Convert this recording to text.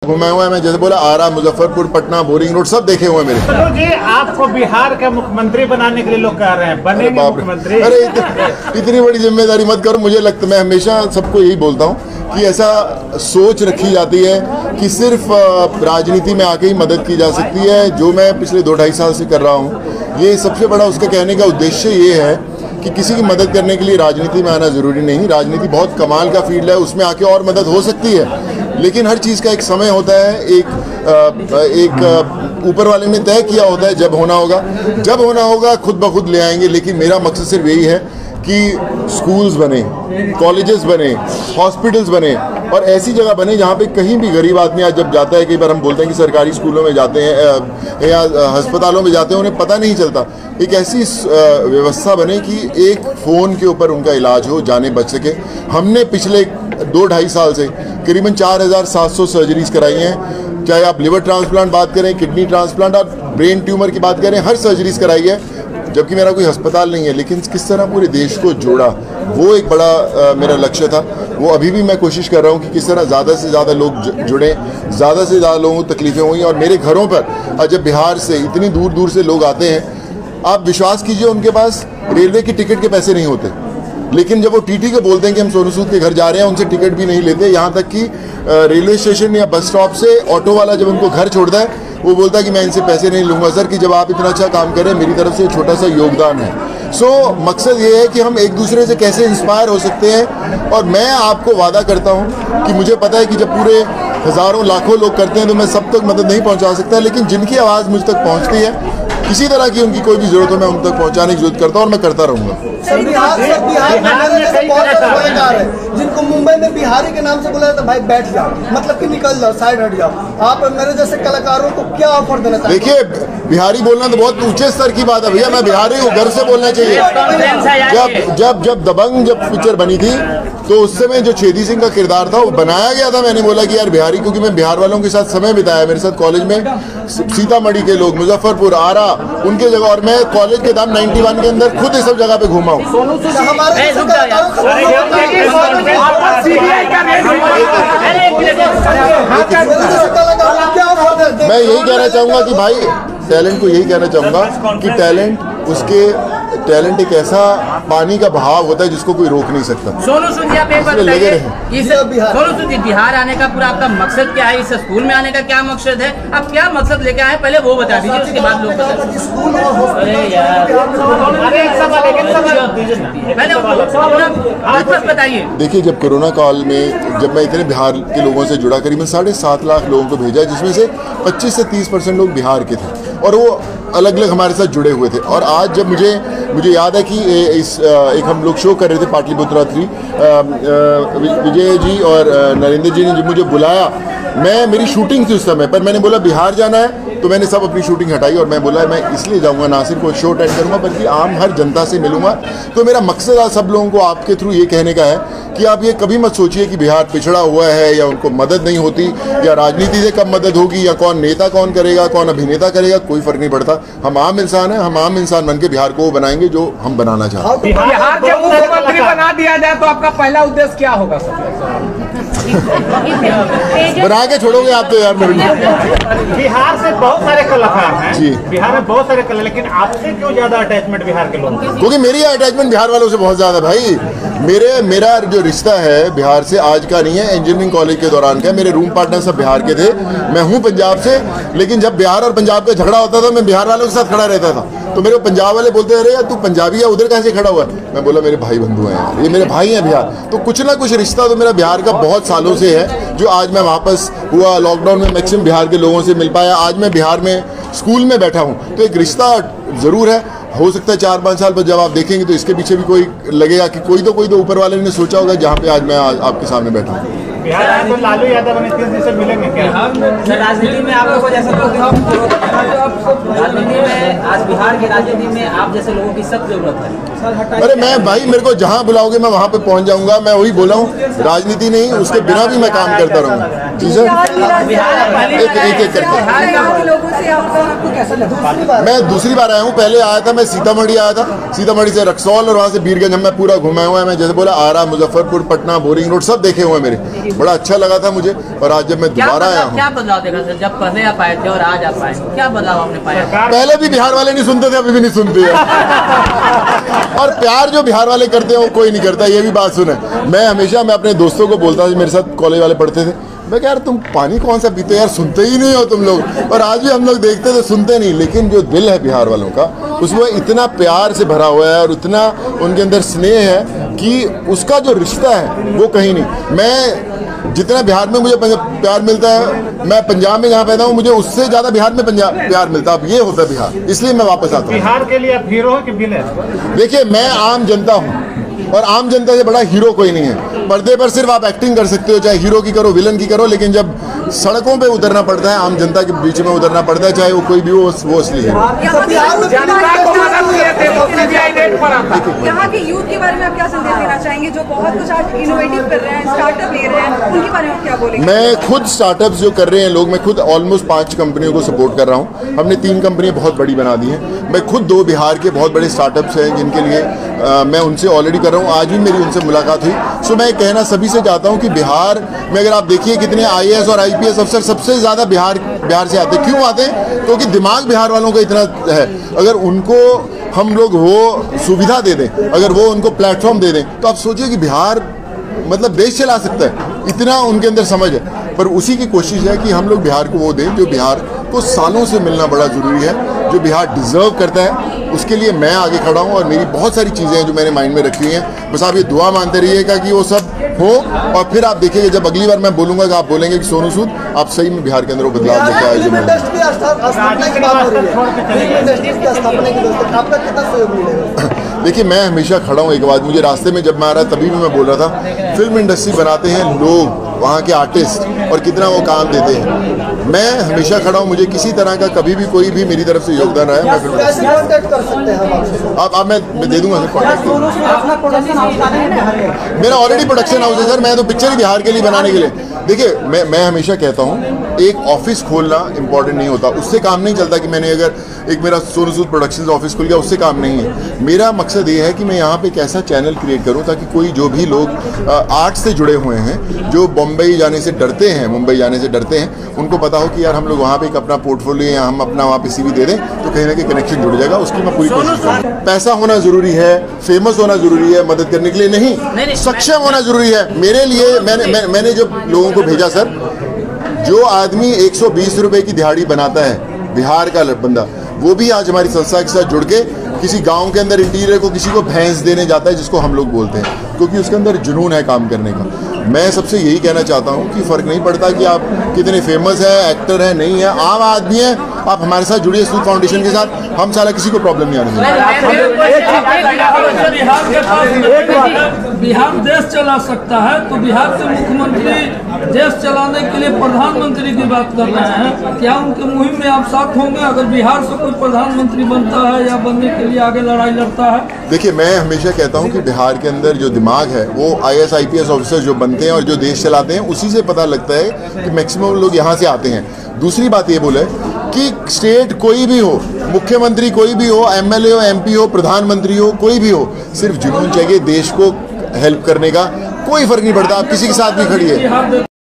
घुमाया हुआ है मैं, जैसे बोला आरा, मुजफ्फरपुर, पटना, बोरिंग रोड सब देखे हुए हैं मेरे। तो जी आपको बिहार का मुख्यमंत्री बनाने के लिए लोग कह रहे हैं, बनेंगे मुख्यमंत्री? अरे इतनी बड़ी जिम्मेदारी मत करो। मुझे लगता, मैं हमेशा सबको यही बोलता हूँ कि ऐसा सोच रखी जाती है कि सिर्फ राजनीति में आके ही मदद की जा सकती है, जो मैं पिछले 2-2.5 साल से कर रहा हूँ। ये सबसे बड़ा उसका कहने का उद्देश्य ये है कि किसी की मदद करने के लिए राजनीति में आना जरूरी नहीं। राजनीति बहुत कमाल का फील्ड है, उसमें आके और मदद हो सकती है, लेकिन हर चीज़ का एक समय होता है, एक ऊपर वाले ने तय किया होता है जब होना होगा खुद ब खुद ले आएंगे। लेकिन मेरा मकसद सिर्फ यही है कि स्कूल्स बने, कॉलेजेस बने, हॉस्पिटल्स बने और ऐसी जगह बने जहाँ पे कहीं भी गरीब आदमी आज जब जाता है, कई बार हम बोलते हैं कि सरकारी स्कूलों में जाते हैं या अस्पतालों में जाते हैं, उन्हें पता नहीं चलता। एक ऐसी व्यवस्था बने कि एक फ़ोन के ऊपर उनका इलाज हो, जाने बच सके। हमने पिछले 2-2.5 साल से करीबन 4700 सर्जरीज कराई हैं, चाहे आप लिवर ट्रांसप्लांट बात करें, किडनी ट्रांसप्लांट, आप ब्रेन ट्यूमर की बात करें, हर सर्जरीज कराई है, जबकि मेरा कोई अस्पताल नहीं है। लेकिन किस तरह पूरे देश को जोड़ा, वो एक बड़ा मेरा लक्ष्य था। वो अभी भी मैं कोशिश कर रहा हूँ कि किस तरह ज़्यादा से ज़्यादा लोग जुड़ें, ज़्यादा से ज़्यादा लोगों को तकलीफ़ें हुई। और मेरे घरों पर जब बिहार से इतनी दूर दूर से लोग आते हैं, आप विश्वास कीजिए उनके पास रेलवे की टिकट के पैसे नहीं होते, लेकिन जब वो टीटी को बोलते हैं कि हम सोनू सूद के घर जा रहे हैं, उनसे टिकट भी नहीं लेते। यहाँ तक कि रेलवे स्टेशन या बस स्टॉप से ऑटो वाला जब उनको घर छोड़ता है, वो बोलता है कि मैं इनसे पैसे नहीं लूँगा सर, कि जब आप इतना अच्छा काम करें, मेरी तरफ से छोटा सा योगदान है। मकसद ये है कि हम एक दूसरे से कैसे इंस्पायर हो सकते हैं। और मैं आपको वादा करता हूँ कि मुझे पता है कि जब पूरे हज़ारों लाखों लोग करते हैं तो मैं सब तक मदद नहीं पहुँचा सकता, लेकिन जिनकी आवाज़ मुझ तक पहुँचती है, किसी तरह की उनकी कोई भी जरूरत हो, मैं उन तक पहुंचाने की जरूरत करता हूं और मैं करता रहूंगा। जिनको मुंबई में बिहारी के नाम से बोला जाता, भाई बैठ जाओ, मतलब कि निकल जाओ, साइड हट जाओ। आप मेरे जैसे कलाकारों को क्या ऑफर देना चाहते हैं? देखिए, बिहारी बोलना तो बहुत ऊंचे स्तर की बात है भैया, मैं बिहारी हूँ, घर से बोलना चाहिए। जब दबंग पिक्चर बनी थी तो उस समय जो छेदी सिंह का किरदार था वो बनाया गया था, मैंने बोला कि यार बिहारी, क्योंकि मैं बिहार वालों के साथ समय बिताया, मेरे साथ कॉलेज में सीतामढ़ी के लोग, मुजफ्फरपुर, आरा, उनके जगह, और मैं कॉलेज के दाम 91 के अंदर खुद इस सब जगह पे घूमा हूँ। मैं यही कहना चाहूंगा कि भाई टैलेंट को यही कहना चाहूंगा कि टैलेंट एक ऐसा पानी का बहाव होता है जिसको कोई रोक नहीं सकता। सोनू सूद जी, आप एक बात बताइए, सोनू सूद जी, बिहार आने का पूरा आपका मकसद क्या है? इस स्कूल में आने का क्या मकसद है? आप क्या मकसद लेके आए, पहले वो बता दीजिए, उसके बाद लोग बताइए। देखिए, जब कोरोना काल में जब मैं इतने बिहार के लोगों से जुड़ा, करीबन 7.5 लाख लोगों को भेजा, जिसमें से 25 से 30% लोग बिहार के थे और वो अलग अलग हमारे साथ जुड़े हुए थे। और आज जब मुझे याद है कि एक हम लोग शो कर रहे थे पाटलिपुत्रा 3, विजय जी और नरेंद्र जी ने जब मुझे बुलाया, मेरी शूटिंग थी उस समय पर, मैंने बोला बिहार जाना है, तो मैंने सब अपनी शूटिंग हटाई और मैं बोला मैं इसलिए जाऊंगा, ना सिर्फ कोई शो अटेंड करूंगा बल्कि आम हर जनता से मिलूंगा। तो मेरा मकसद आज सब लोगों को आपके थ्रू ये कहने का है कि आप ये कभी मत सोचिए कि बिहार पिछड़ा हुआ है या उनको मदद नहीं होती या राजनीति से कब मदद होगी या कौन नेता कौन करेगा, कौन अभिनेता करेगा, कोई फर्क नहीं पड़ता। हम आम इंसान हैं, हम आम इंसान बन के बिहार को बनाएंगे जो हम बनाना चाहते हैं। बिहार के मुख्यमंत्री बना दिया जाए तो आपका पहला उद्देश्य क्या होगा? बना के छोड़ोगे आप तो यार। बिहार से बहुत सारे कलाकार हैं जी, बिहार में बहुत सारे कलाकार, लेकिन आपसे क्यों ज्यादा अटैचमेंट बिहार के लोगों की? क्योंकि मेरी अटैचमेंट बिहार वालों से बहुत ज्यादा भाई। मेरा जो रिश्ता है बिहार से आज का नहीं है, इंजीनियरिंग कॉलेज के दौरान का। मेरे रूम पार्टनर सब बिहार के थे, मैं हूँ पंजाब से, लेकिन जब बिहार और पंजाब का झगड़ा होता था मैं बिहार वालों के साथ खड़ा रहता था। तो मेरे पंजाब वाले बोलते अरे यार तू पंजाबी है, उधर कैसे खड़ा हुआ है? मैं बोला मेरे भाई बंधु हैं यार, ये मेरे भाई हैं बिहार। तो कुछ ना कुछ रिश्ता तो मेरा बिहार का बहुत सालों से है, जो आज मैं वापस हुआ लॉकडाउन में मैक्सिमम बिहार के लोगों से मिल पाया। आज मैं बिहार में स्कूल में बैठा हूँ, तो एक रिश्ता ज़रूर है। हो सकता है 4-5 साल पर जब आप देखेंगे तो इसके पीछे भी कोई लगेगा कि कोई तो ऊपर वाले ने सोचा होगा, जहाँ पे आज मैं आपके सामने बैठा हूँ। बिहार आए तो लालू यादव से मिलेंगे क्या? राजनीति में आप लोगों जैसा राजनीति में, आज बिहार की राजनीति में आप जैसे लोगों की सख्त जरूरत है। अरे मैं भाई, मेरे को जहाँ बुलाओगे मैं वहाँ पे पहुँच जाऊँगा। मैं वही बोला हूँ, राजनीति नहीं, उसके बिना भी मैं काम करता रहूँगा। जी सर, एक करके मैं दूसरी बार आया हूँ। पहले आया था, मैं सीतामढ़ी आया था, सीतामढ़ी से रक्सौल और वहाँ से बीरगंज मैं पूरा घुमाया हुआ है। मैं जैसे बोला आरा, मुजफ्फरपुर, पटना, बोरिंग रोड सब देखे हुए हैं मेरे। बड़ा अच्छा लगा था मुझे। और आज जब मैं दोबारा आया हूँ, हूँ। क्या बदलाव देखा सर, जब पहले आप आए थे और आज आप आए, क्या बदलाव आपने पाया? पहले भी बिहार वाले नहीं सुनते थे, अभी भी नहीं सुनते हैं। और प्यार जो बिहार वाले करते हैं वो कोई नहीं करता, ये भी बात सुने। मैं हमेशा अपने दोस्तों को बोलता था, मेरे साथ कॉलेज वाले पढ़ते थे, मैं यार तुम पानी कौन सा पीते हो यार, सुनते ही नहीं हो तुम लोग। और आज भी हम लोग देखते तो सुनते नहीं, लेकिन जो दिल है बिहार वालों का उसमें इतना प्यार से भरा हुआ है और इतना उनके अंदर स्नेह है कि उसका जो रिश्ता है वो कहीं नहीं। मैं जितना बिहार में मुझे प्यार मिलता है, मैं पंजाब में जहाँ पैदा हूँ, मुझे उससे ज्यादा बिहार में प्यार मिलता है। अब ये होता है बिहार, इसलिए मैं वापस आता हूँ। बिहार के लिए आप हीरो हो कि विलेन? देखिए, मैं आम जनता हूँ और आम जनता से बड़ा हीरो कोई नहीं है। पर्दे पर सिर्फ आप एक्टिंग कर सकते हो, चाहे हीरो की करो विलन की करो, लेकिन जब सड़कों पे उतरना पड़ता है, आम जनता के बीच में उतरना पड़ता है, चाहे वो कोई भी हो, वो असली है। यहाँ के यूथ के बारे में आप क्या संदेश देना चाहेंगे, जो बहुत कुछ आज इनोवेटिव कर रहे हैं, स्टार्टअप ले रहे हैं, उनके बारे में आप क्या बोलेंगे? मैं खुद स्टार्टअप्स जो कर रहे हैं लोग, मैं खुद ऑलमोस्ट 5 कंपनियों को सपोर्ट कर रहा हूँ। हमने 3 कंपनियां बहुत बड़ी बना दी हैं। मैं खुद 2 बिहार के बहुत बड़े स्टार्टअप्स हैं जिनके लिए मैं उनसे ऑलरेडी कर रहा हूँ। आज भी मेरी उनसे मुलाकात हुई। सो मैं कहना सभी से चाहता हूँ कि बिहार में अगर आप देखिए कितने IAS और IPS अफसर सबसे ज़्यादा बिहार से आते हैं। क्यों आते हैं? क्योंकि दिमाग बिहार वालों का इतना है। अगर उनको हम लोग वो सुविधा दे दें, अगर वो उनको प्लेटफॉर्म दे दें, तो आप सोचिए कि बिहार मतलब देश चला सकता है, इतना उनके अंदर समझ है। पर उसी की कोशिश है कि हम लोग बिहार को वो दें जो बिहार को सालों से मिलना बड़ा ज़रूरी है, जो बिहार डिज़र्व करता है। उसके लिए मैं आगे खड़ा हूँ और मेरी बहुत सारी चीज़ें हैं जो मैंने माइंड में रखी हुई हैं। बस आप ये दुआ मानते रहिएगा कि वो सब हो, और फिर आप देखिएगा जब अगली बार मैं बोलूँगा कि आप बोलेंगे कि सोनू सूद आप सही में बिहार के अंदर वो बदलाव लेके आए। देखिए, मैं हमेशा खड़ा हूँ। एक बात मुझे रास्ते में जब मैं आ रहा तभी भी मैं बोल रहा था, फिल्म इंडस्ट्री बनाते हैं लोग, वहाँ के आर्टिस्ट, और कितना वो काम देते हैं। मैं हमेशा खड़ा हूँ। मुझे किसी तरह का कभी भी कोई भी मेरी तरफ से योगदान रहा है, मैं फिल्म कैसे कांटेक्ट कर सकते हैं आप मैं दे दूंगा सर कॉन्टैक्ट। मेरा ऑलरेडी प्रोडक्शन हाउस है सर, मैं तो पिक्चर ही बिहार के लिए बनाने के लिए। देखिए, मैं हमेशा कहता हूँ एक ऑफिस खोलना इंपॉर्टेंट नहीं होता, उससे काम नहीं चलता कि मैंने अगर एक मेरा सोनू सूद प्रोडक्शंस ऑफिस खुल गया, उससे काम नहीं है। मेरा मकसद ये है कि मैं यहाँ पे एक ऐसा चैनल क्रिएट करूँ ताकि कोई जो भी लोग आर्ट से जुड़े हुए हैं, जो मुंबई जाने से डरते हैं, उनको पता हो कि यार हम लोग वहाँ पे एक अपना पोर्टफोलियो या हम अपना वहाँ पे CV दे दें तो कहीं ना कहीं कनेक्शन जुड़ जाएगा। उसकी मैं पूरी कोशिश करूँगा। पैसा होना जरूरी है, फेमस होना जरूरी है मदद करने के लिए, नहीं सक्षम होना जरूरी है। मेरे लिए मैंने जब लोगों को भेजा सर, जो आदमी 120 रुपए की दिहाड़ी बनाता है, बिहार का बंदा, वो भी आज हमारी संस्था के साथ जुड़ के किसी गांव के अंदर इंटीरियर को किसी को भैंस देने जाता है, जिसको हम लोग बोलते हैं, क्योंकि उसके अंदर जुनून है काम करने का। मैं सबसे यही कहना चाहता हूँ कि फ़र्क नहीं पड़ता कि आप कितने फेमस है, एक्टर है, नहीं है, आम आदमी है, आप हमारे साथ जुड़िए सूद फाउंडेशन के साथ। हम साला किसी को प्रॉब्लम नहीं आने देंगे। बिहार देश चला सकता है, तो बिहार के मुख्यमंत्री देश चलाने के लिए प्रधानमंत्री की बात कर रहे हैं। क्या उनके मुहिम में आप साथ होंगे अगर बिहार से कोई प्रधानमंत्री बनता है या बनने के लिए आगे लड़ाई लड़ता है? देखिए, मैं हमेशा कहता हूँ कि बिहार के अंदर जो दिमाग है वो IAS IPS ऑफिसर जो बनते हैं और जो देश चलाते हैं, उसी से पता लगता है कि मैक्सिमम लोग यहाँ से आते हैं। दूसरी बात ये बोले कि स्टेट कोई भी हो, मुख्यमंत्री कोई भी हो, MLA हो, MP हो, प्रधानमंत्री हो, कोई भी हो, सिर्फ जुनून चाहिए देश को हेल्प करने का। कोई फर्क नहीं पड़ता, आप किसी के साथ भी खड़िए।